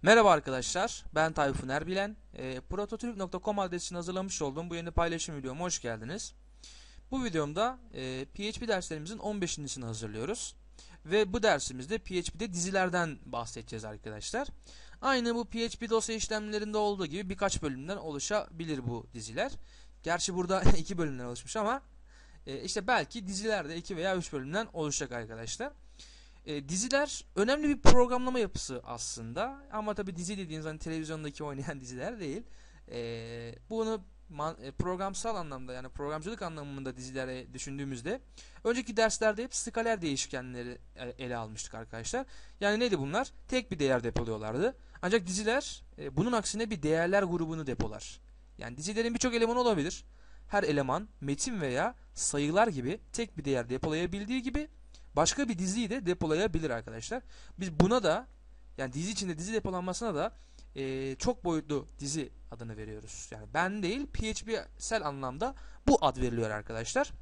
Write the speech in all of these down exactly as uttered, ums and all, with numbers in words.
Merhaba arkadaşlar, ben Tayfun Erbilen. E, prototürk nokta com adresini hazırlamış olduğum bu yeni paylaşım videoma hoş geldiniz. Bu videomda e, P H P derslerimizin on beşincisini hazırlıyoruz. Ve bu dersimizde P H P'de dizilerden bahsedeceğiz arkadaşlar. Aynı bu P H P dosya işlemlerinde olduğu gibi birkaç bölümden oluşabilir bu diziler. Gerçi burada iki bölümden oluşmuş ama e, işte belki dizilerde iki veya üç bölümden oluşacak arkadaşlar. E, diziler önemli bir programlama yapısı aslında ama tabi dizi dediğiniz hani televizyondaki oynayan diziler değil. E, bunu man, e, programsal anlamda yani programcılık anlamında dizilere düşündüğümüzde önceki derslerde hep skaler değişkenleri e, ele almıştık arkadaşlar. Yani neydi bunlar? Tek bir değer depoluyorlardı. Ancak diziler e, bunun aksine bir değerler grubunu depolar. Yani dizilerin birçok elemanı olabilir. Her eleman metin veya sayılar gibi tek bir değer depolayabildiği gibi başka bir diziyi de depolayabilir arkadaşlar. Biz buna da yani dizi içinde dizi depolanmasına da e, çok boyutlu dizi adını veriyoruz. Yani ben değil P H P'sel anlamda bu ad veriliyor arkadaşlar.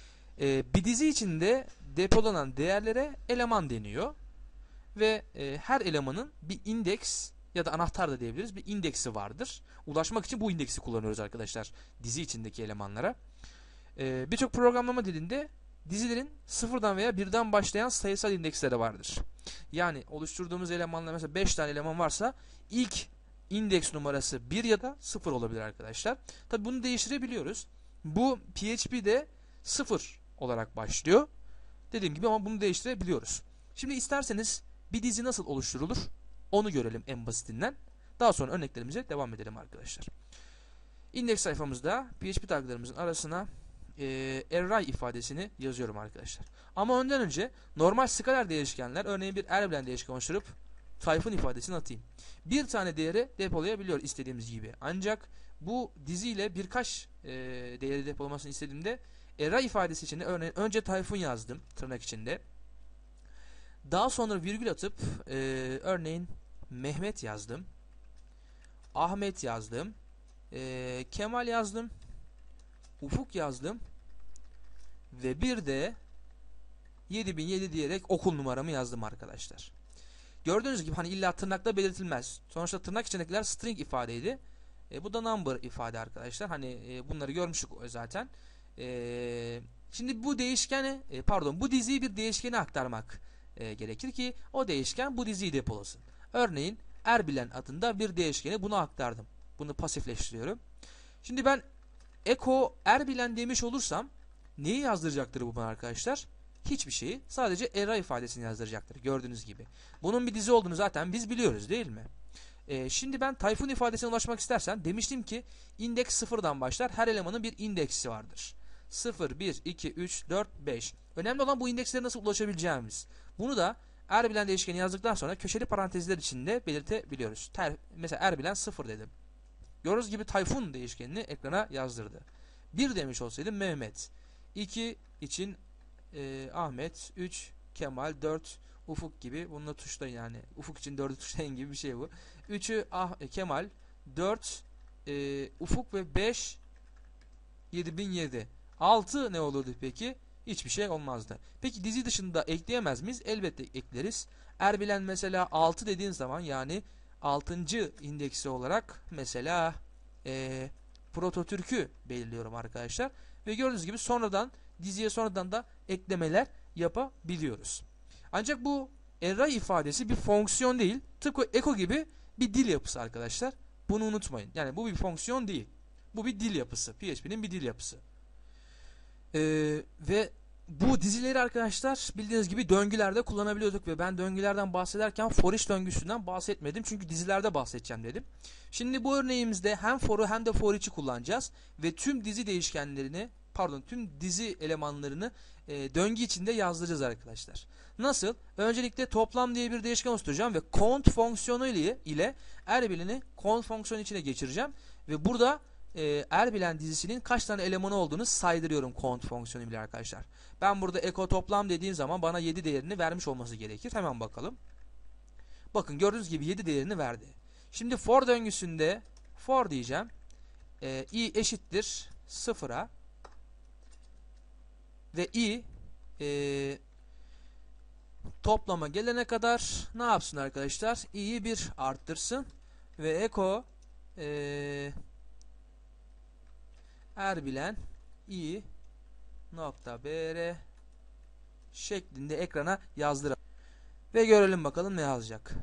E, bir dizi içinde depolanan değerlere eleman deniyor. Ve e, her elemanın bir indeks ya da anahtar da diyebiliriz bir indeksi vardır. Ulaşmak için bu indeksi kullanıyoruz arkadaşlar dizi içindeki elemanlara. E, Birçok programlama dilinde dizilerin sıfırdan veya birden başlayan sayısal indeksleri vardır. Yani oluşturduğumuz elemanlar mesela beş tane eleman varsa ilk indeks numarası bir ya da sıfır olabilir arkadaşlar. Tabi bunu değiştirebiliyoruz. Bu P H P'de sıfır olarak başlıyor. Dediğim gibi ama bunu değiştirebiliyoruz. Şimdi isterseniz bir dizi nasıl oluşturulur onu görelim en basitinden. Daha sonra örneklerimize devam edelim arkadaşlar. İndeks sayfamızda P H P taglarımızın arasına e, array ifadesini yazıyorum arkadaşlar. Ama ondan önce normal skaler değişkenler örneğin bir Erbilen değişken oluşturup Tayfun ifadesini atayım. Bir tane değeri depolayabiliyor istediğimiz gibi. Ancak bu diziyle birkaç e, değeri depolamasını istediğimde array ifadesi içinde örneğin önce Tayfun yazdım tırnak içinde. Daha sonra virgül atıp e, örneğin Mehmet yazdım. Ahmet yazdım. E, Kemal yazdım. Ufuk yazdım. Ve bir de yedi bin yedi diyerek okul numaramı yazdım arkadaşlar. Gördüğünüz gibi hani illa tırnakla belirtilmez. Sonuçta tırnak içindekiler string ifadeydi. E, bu da number ifade arkadaşlar. Hani e, bunları görmüştük zaten. E, şimdi bu değişkeni e, pardon bu diziyi bir değişkene aktarmak e, gerekir ki o değişken bu diziyi depolasın. Örneğin Erbilen adında bir değişkeni bunu aktardım. Bunu pasifleştiriyorum. Şimdi ben echo Erbilen demiş olursam neyi yazdıracaktır bu bana arkadaşlar? Hiçbir şeyi. Sadece array ifadesini yazdıracaktır. Gördüğünüz gibi. Bunun bir dizi olduğunu zaten biz biliyoruz değil mi? Ee, şimdi ben Tayfun ifadesine ulaşmak istersen demiştim ki indeks sıfırdan başlar. Her elemanın bir indeksi vardır. sıfır, bir, iki, üç, dört, beş. Önemli olan bu indekslere nasıl ulaşabileceğimiz. Bunu da Erbilen değişkeni yazdıktan sonra köşeli parantezler içinde belirtebiliyoruz. Ter, mesela Erbilen sıfır dedim. Gördüğünüz gibi Tayfun değişkenini ekrana yazdırdı. bir demiş olsaydım Mehmet. iki için e, Ahmet, üç Kemal, dört Ufuk gibi. Bununla tuşlayın yani. Ufuk için dördü tuşlayın gibi bir şey bu. üçü ah, e, Kemal, dört e, Ufuk ve beş yedi bin yedi. altı ne olurdu peki? Hiçbir şey olmazdı. Peki dizi dışında ekleyemez miyiz? Elbette ekleriz. Erbilen mesela altı dediğin zaman yani altıncı indeksi olarak mesela e, prototürk'ü belirliyorum arkadaşlar. Ve gördüğünüz gibi sonradan diziye sonradan da eklemeler yapabiliyoruz. Ancak bu array ifadesi bir fonksiyon değil. Tıpkı echo gibi bir dil yapısı arkadaşlar. Bunu unutmayın. Yani bu bir fonksiyon değil. Bu bir dil yapısı. P H P'nin bir dil yapısı. Ee, ve bu dizileri arkadaşlar bildiğiniz gibi döngülerde kullanabiliyorduk ve ben döngülerden bahsederken for each döngüsünden bahsetmedim. Çünkü dizilerde bahsedeceğim dedim. Şimdi bu örneğimizde hem for'u hem de for each'i kullanacağız ve tüm dizi değişkenlerini pardon tüm dizi elemanlarını e, döngü içinde yazdıracağız arkadaşlar. Nasıl? Öncelikle toplam diye bir değişken oluşturacağım ve count fonksiyonu ile, ile Erbilen'i count fonksiyonu içine geçireceğim ve burada e, Erbilen dizisinin kaç tane elemanı olduğunu saydırıyorum count fonksiyonu ile arkadaşlar. Ben burada echo toplam dediğim zaman bana yedi değerini vermiş olması gerekir. Hemen bakalım. Bakın gördüğünüz gibi yedi değerini verdi. Şimdi for döngüsünde for diyeceğim. E, i eşittir sıfıra ve i e, Toplama gelene kadar ne yapsın arkadaşlar? i'yi bir arttırsın ve eko ee, erbilen i nokta br şeklinde ekrana yazdıralım. Ve görelim bakalım ne yazacak.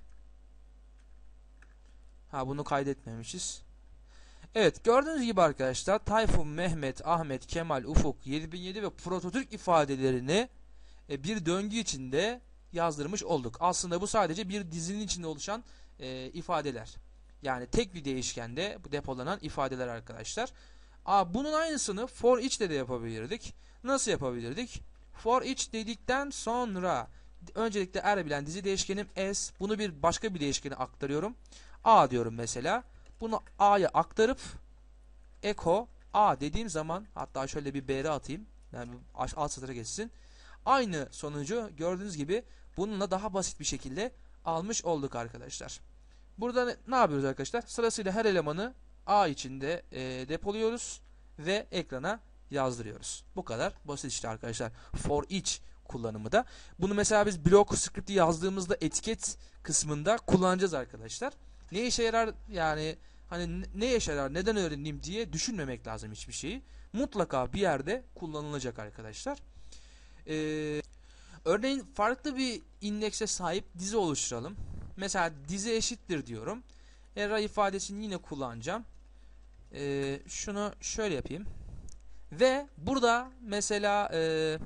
Ha, bunu kaydetmemişiz. Evet, gördüğünüz gibi arkadaşlar Tayfun, Mehmet, Ahmet, Kemal, Ufuk, yedi bin yedi ve Prototürk ifadelerini e, bir döngü içinde yazdırmış olduk. Aslında bu sadece bir dizinin içinde oluşan e, ifadeler. Yani tek bir değişkende bu depolanan ifadeler arkadaşlar. Aa, bunun aynısını for each de yapabilirdik. Nasıl yapabilirdik? For each dedikten sonra öncelikle erbilen dizi değişkenim s. Bunu bir başka bir değişkene aktarıyorum. A diyorum mesela. Bunu a'ya aktarıp eko a dediğim zaman, hatta şöyle bir br atayım. Yani alt satıra geçsin. Aynı sonucu gördüğünüz gibi bununla daha basit bir şekilde almış olduk arkadaşlar. Burada ne, ne yapıyoruz arkadaşlar? Sırasıyla her elemanı a içinde e, depoluyoruz ve ekrana yazdırıyoruz. Bu kadar basit işte arkadaşlar. For each kullanımı da. Bunu mesela biz blok script'i yazdığımızda etiket kısmında kullanacağız arkadaşlar. Ne işe yarar, yani hani ne işe yarar, neden öğreneyim diye düşünmemek lazım hiçbir şeyi. Mutlaka bir yerde kullanılacak arkadaşlar. Ee, örneğin farklı bir indekse sahip dizi oluşturalım. Mesela dizi eşittir diyorum. Array ifadesini yine kullanacağım. Ee, şunu şöyle yapayım. Ve burada mesela e,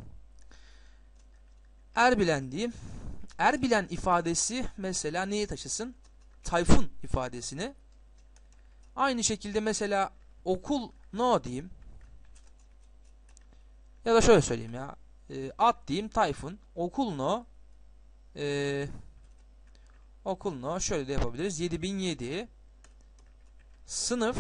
erbilen diyeyim. Erbilen ifadesi mesela neyi taşısın? Tayfun ifadesini. Aynı şekilde mesela okul no diyeyim. Ya da şöyle söyleyeyim ya. E, at diyeyim Tayfun. Okul no. E, okul no. Şöyle de yapabiliriz. yedi bin yedi. Sınıf.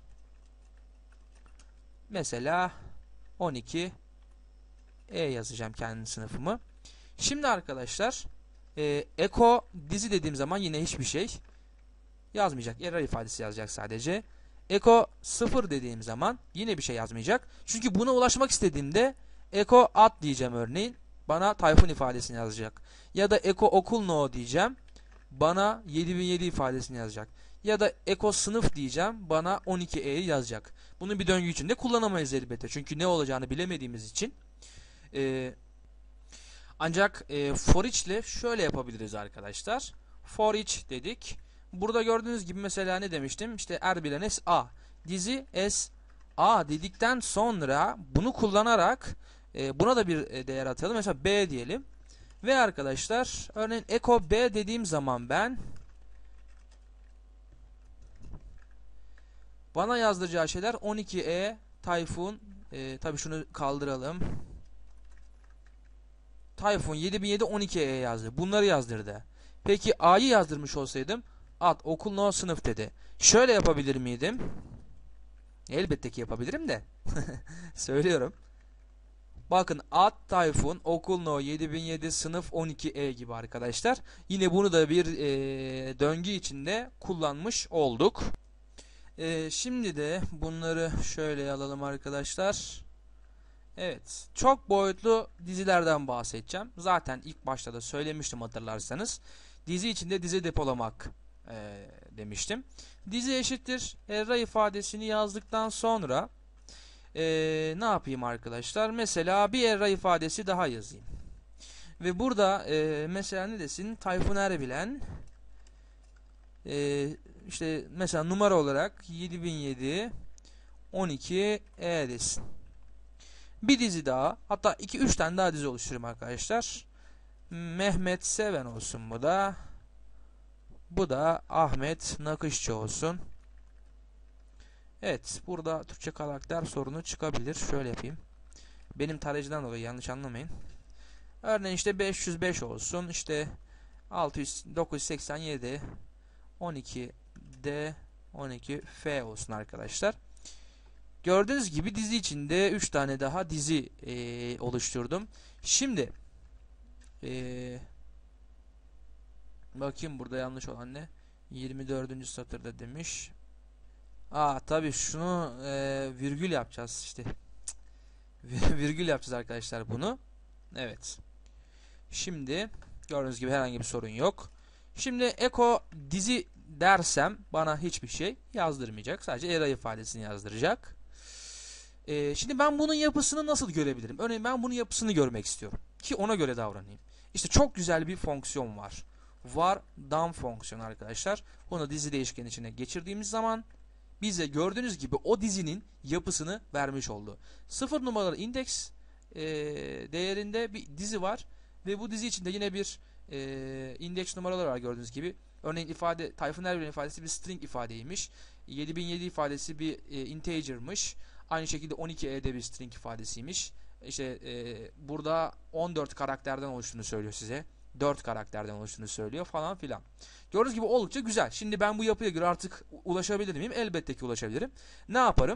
Mesela on iki E yazacağım kendi sınıfımı. Şimdi arkadaşlar e, eko dizi dediğim zaman yine hiçbir şey yazmayacak. Error ifadesi yazacak sadece. Eko sıfır dediğim zaman yine bir şey yazmayacak. Çünkü buna ulaşmak istediğimde eko at diyeceğim örneğin. Bana Tayfun ifadesini yazacak. Ya da eko okul no diyeceğim. Bana yedi bin yedi ifadesini yazacak. Ya da eko sınıf diyeceğim. Bana on iki E'yi yazacak. Bunu bir döngü içinde kullanamayız elbette. Çünkü ne olacağını bilemediğimiz için. Ee, ancak e, for each ile şöyle yapabiliriz arkadaşlar. For each dedik. Burada gördüğünüz gibi mesela ne demiştim? İşte erbilen s a. Dizi s a dedikten sonra bunu kullanarak e, buna da bir e, değer atalım. Mesela b diyelim. Ve arkadaşlar örneğin eko b dediğim zaman ben bana yazdıracağı şeyler on iki E Tayfun, e, tabi şunu kaldıralım. Tayfun yedi bin yedi on iki E yazdı. Bunları yazdırdı. Peki A'yı yazdırmış olsaydım at okul no sınıf dedi. Şöyle yapabilir miydim? Elbette ki yapabilirim de. Söylüyorum. Bakın at Tayfun okul no yedi bin yedi sınıf on iki E gibi arkadaşlar. Yine bunu da bir e, döngü içinde kullanmış olduk. E, şimdi de bunları şöyle alalım arkadaşlar. Evet, çok boyutlu dizilerden bahsedeceğim. Zaten ilk başta da söylemiştim hatırlarsanız. Dizi içinde dizi depolamak e, demiştim. Dizi eşittir array ifadesini yazdıktan sonra e, ne yapayım arkadaşlar? Mesela bir array ifadesi daha yazayım. Ve burada e, mesela ne desin? Tayfun Erbilen e, işte mesela numara olarak yedi bin yedi on iki E desin. Bir dizi daha, hatta iki üç tane daha dizi oluşturayım arkadaşlar. Mehmet Seven olsun bu da. Bu da Ahmet Nakışçı olsun. Evet, burada Türkçe karakter sorunu çıkabilir. Şöyle yapayım. Benim tarayıcıdan dolayı, yanlış anlamayın. Örneğin işte beş yüz beş olsun. İşte altı yüz dokuz yüz seksen yedi on iki D on iki F olsun arkadaşlar. Gördüğünüz gibi dizi içinde üç tane daha dizi e, oluşturdum. Şimdi e, bakayım burada yanlış olan ne? yirmi dördüncü satırda demiş. Aa tabii şunu e, virgül yapacağız işte. Virgül yapacağız arkadaşlar bunu. Evet. Şimdi gördüğünüz gibi herhangi bir sorun yok. Şimdi echo dizi dersem bana hiçbir şey yazdırmayacak. Sadece array ifadesini yazdıracak. Ee, şimdi ben bunun yapısını nasıl görebilirim? Örneğin ben bunun yapısını görmek istiyorum. Ki ona göre davranayım. İşte çok güzel bir fonksiyon var. Var dam fonksiyonu arkadaşlar. Onu dizi değişkenin içine geçirdiğimiz zaman bize gördüğünüz gibi o dizinin yapısını vermiş oldu. Sıfır numaralı indeks e, değerinde bir dizi var. Ve bu dizi içinde yine bir e, indeks numaraları var gördüğünüz gibi. Örneğin ifade, Tayfun Erbil'in ifadesi bir string ifadeymiş. yedi bin yedi ifadesi bir e, integer'mış. Aynı şekilde on iki e'de bir string ifadesiymiş. İşte e, burada on dört karakterden oluştuğunu söylüyor size. dört karakterden oluştuğunu söylüyor falan filan. Gördüğünüz gibi oldukça güzel. Şimdi ben bu yapıya göre artık ulaşabilir miyim? Elbette ki ulaşabilirim. Ne yaparım?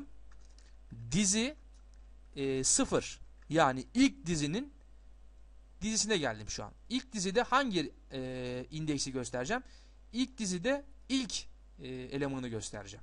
Dizi e, sıfır. Yani ilk dizinin dizisine geldim şu an. İlk dizide hangi e, indeksi göstereceğim? İlk dizide ilk e, elemanı göstereceğim.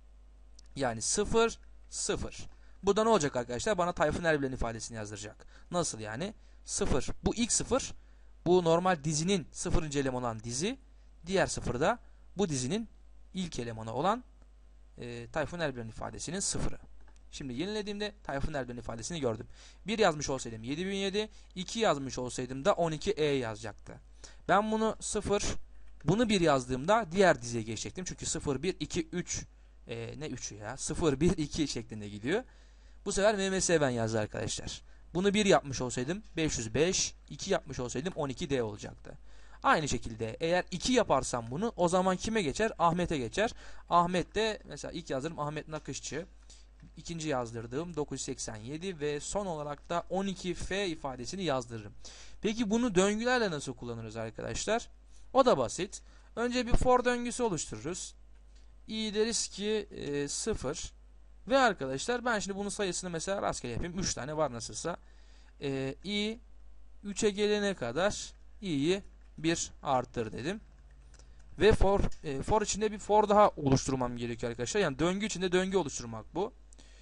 Yani sıfır, sıfır. Bu da ne olacak arkadaşlar? Bana Tayfun Erbil'in ifadesini yazdıracak. Nasıl yani? sıfır. Bu ilk sıfır. Bu normal dizinin sıfırıncı elemanı olan dizi. Diğer sıfır da bu dizinin ilk elemanı olan e, Tayfun Erbil'in ifadesinin sıfırı. Şimdi yenilediğimde Tayfun Erbil'in ifadesini gördüm. bir yazmış olsaydım yedi bin yedi, iki yazmış olsaydım da on iki e yazacaktı. Ben bunu sıfır, bunu bir yazdığımda diğer diziye geçecektim. Çünkü sıfır, bir, iki, üç e, ne üçü ya? sıfır, bir, iki şeklinde gidiyor. Bu sefer M M S ben yazdı arkadaşlar. Bunu bir yapmış olsaydım beş yüz beş, iki yapmış olsaydım on iki D olacaktı. Aynı şekilde eğer iki yaparsam bunu o zaman kime geçer? Ahmet'e geçer. Ahmet de mesela ilk yazdırım Ahmet Nakışçı. İkinci yazdırdığım dokuz yüz seksen yedi ve son olarak da on iki F ifadesini yazdırırım. Peki bunu döngülerle nasıl kullanırız arkadaşlar? O da basit. Önce bir for döngüsü oluştururuz. I deriz ki e, sıfır. Ve arkadaşlar ben şimdi bunun sayısını mesela rastgele yapayım. üç tane var nasılsa. E, I üçe gelene kadar i'yi bir arttır dedim. Ve for, e, for içinde bir for daha oluşturmam gerekiyor arkadaşlar. Yani döngü içinde döngü oluşturmak bu.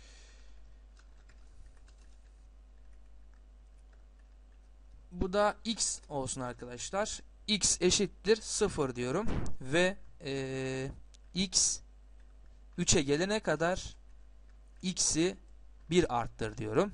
Bu da x olsun arkadaşlar. X eşittir sıfır diyorum. Ve e, x üçe gelene kadar x'i bir arttır diyorum.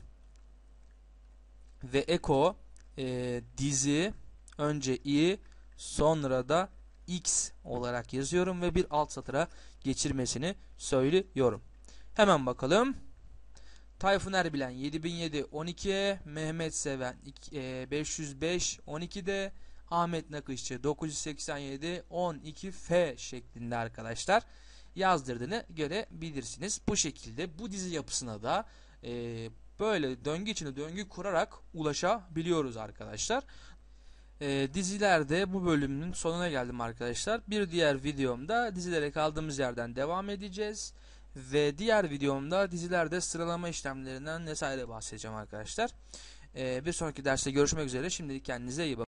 Ve echo e, dizi önce i sonra da x olarak yazıyorum ve bir alt satıra geçirmesini söylüyorum. Hemen bakalım. Tayfun Erbilen yedi bin yedi on iki'ye, Mehmet Seven beş yüz beş on iki'de, Ahmet Nakışçı dokuz yüz seksen yedi on iki F şeklinde arkadaşlar yazdırdığını görebilirsiniz. Bu şekilde bu dizi yapısına da e, böyle döngü içinde döngü kurarak ulaşabiliyoruz arkadaşlar. E, dizilerde bu bölümün sonuna geldim arkadaşlar. Bir diğer videomda dizilere kaldığımız yerden devam edeceğiz. Ve diğer videomda dizilerde sıralama işlemlerinden vesaire bahsedeceğim arkadaşlar. E, bir sonraki derste görüşmek üzere. Şimdilik kendinize iyi bakın.